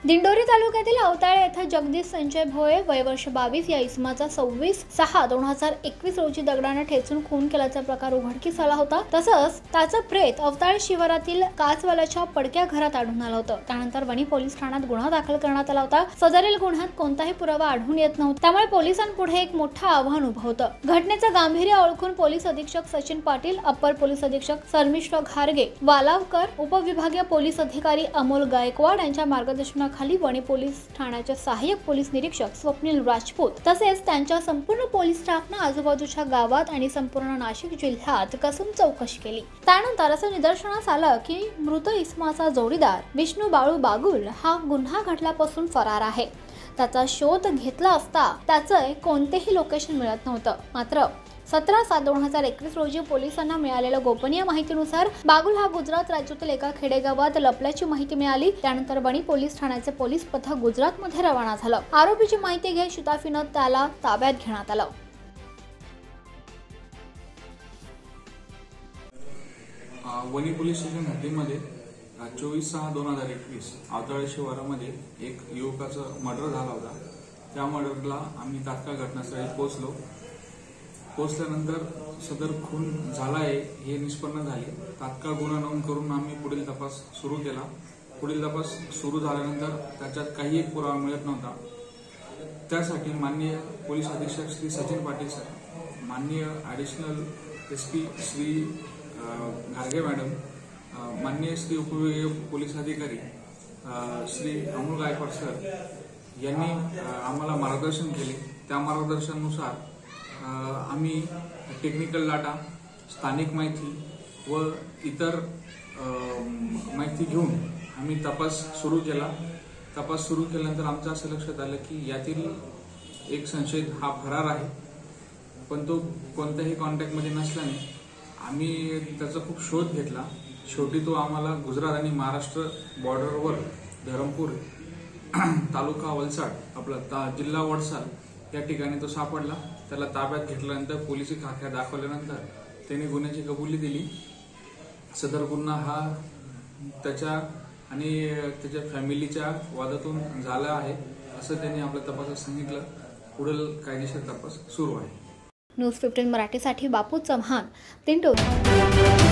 दिंडोरी तालुक्यातील अवताळे येथे जगदीश संजय भोये वय वर्ष 22 या इसमाचा 26/6/2021 रोजी दगडाने ठेचून खून केल्याचा प्रकार उघडकीस आला होता। तसंच त्याचं प्रेत अवताळे शिवारातील काचवाल्याच्या पडक्या घरात आढळून आलं होतं। त्यानंतर वणी पोलीस ठाण्यात गुन्हा दाखल करण्यात आला होता। सदरील गुन्ह्यात कोणताही पुरावा आढळून येत नव्हता, त्यामुळे पोलिसांपुढे एक मोठं आव्हान उभं होतं। घटनेचं गांभीर्य ओळखून पोलीस अधीक्षक सचिन पाटील, अप्पर पोलीस अधीक्षक सर्मिश्र घारगे, वालावकर, उपविभागीय पोलीस अधिकारी अमोल गायकवाड यांच्या मार्गदर्शनाखाली वणी पोलीस ठाण्याचे सहाय्यक पोलीस निरीक्षक स्वप्नील राजपूत तसेच त्यांच्या संपूर्ण पोलीस स्टाफने आजूबाजूच्या गावात आणि संपूर्ण नाशिक जिल्ह्यात कसून चौकशी केली। त्यानंतर असं निदर्शनास आलं की मृत इसमाचा जोडीदार विष्णू बाळू बागुल हा गुन्हा घडल्यापासून फरार आहे। त्याचा शोध घेतला असता त्याचं कोणतेही लोकेशन मिळत नव्हतं। मात्र 17/7/2021 रोजी पोलिसांना मिळालेल्या गोपनीय माहितीनुसार बागुल हा गुजरात राज्यातील एका खेडेगावात लपल्याची माहिती मिळाली। त्यानंतर वणी पोलीस ठाण्याचे पोलीस पथक गुजरातमध्ये रवाना झालं। आरोपीची माहिती घेत शिताफीनं त्याला ताब्यात घेण्यात आलं। वणी पोलीस स्टेशन हद्दीमध्ये 24/6/2021 अवताळे शिवारामध्ये एक युवकाचा मर्डर झाला होता। त्या मर्डरला आम्ही तात्काळ घटनास्थळी पोहोचल्यानंतर सदर खून झाला आहे हे निष्पन्न झाले। तात्काळ गुन्हा नोंद करून आम्ही पुढील तपास सुरू केला। पुढील तपास सुरू झाल्यानंतर त्याच्यात काही एक पुरावा मिळत नव्हता। त्यासाठी माननीय पोलीस अधीक्षक श्री सचिन पाटील सर, माननीय ॲडिशनल SP श्री घारगे मॅडम, माननीय श्री उपविभागीय पोलीस अधिकारी श्री अमोल गायकवाड सर यांनी आम्हाला मार्गदर्शन केले। त्या मार्गदर्शनानुसार आम्ही टेक्निकल डाटा, स्थानिक माहिती व इतर माहिती घेऊन आम्ही तपास सुरू केला। तपास सुरू केल्यानंतर आमचं असं लक्षात आलं की यातील एक संशयित हा फरार आहे, पण तो कोणत्याही कॉन्टॅक्टमध्ये नसल्याने आम्ही त्याचा खूप शोध घेतला। शेवटी तो आम्हाला गुजरात आणि महाराष्ट्र बॉर्डरवर धरमपूर तालुका वलसाड आपला जिल्हा वडसाल या ठिकाणी तो सापडला। त्याला ताब्यात घेतल्यानंतर पोलिसी खाक्या दाखवल्यानंतर त्याने गुन्ह्याची कबुली दिली। सदर गुन्हा हा त्याच्या आणि त्याच्या फॅमिलीच्या वादातून झाला आहे असं त्यांनी आपल्या तपासात सांगितलं। पुढील कायदेशीर तपास सुरू आहे। न्यूज 15 मराठीसाठी बापू चव्हाण, दिंडोरी।